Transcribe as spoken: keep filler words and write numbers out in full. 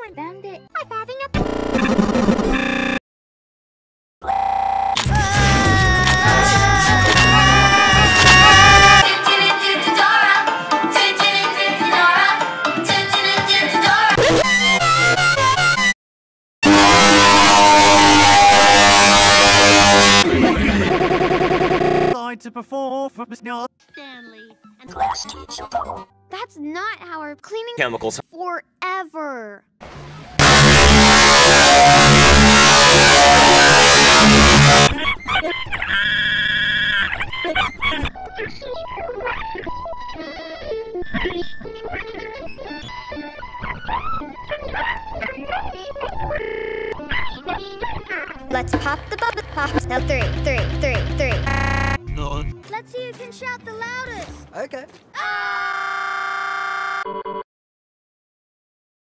on, Bandit. I'm having a... To perform for Miss Stanley and class teacher. That's not how we're cleaning chemicals forever. Let's pop the bubble pop. Now three, three, three, three. None. Let's see who can shout the loudest. Okay. Ah!